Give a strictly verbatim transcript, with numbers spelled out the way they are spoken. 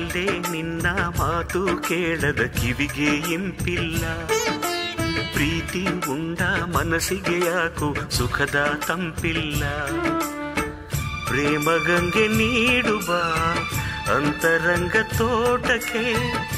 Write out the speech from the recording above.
ಎಲ್ಲೇ ನಿನ್ನ ಮಾತು ಕೇಳದ ಕಿವಿಗೆ ಇಂಪಿಲ್ಲ. ಪ್ರೀತಿ ಉಂಡ ಮನಸ್ಸಿಗೆ ಯಾಕೋ ಸುಖದ ತಂಪಿಲ್ಲ. ಪ್ರೇಮ ಗಂಗೆ ನೀಡುವ ಅಂತರಂಗ ತೋಟಕ್ಕೆ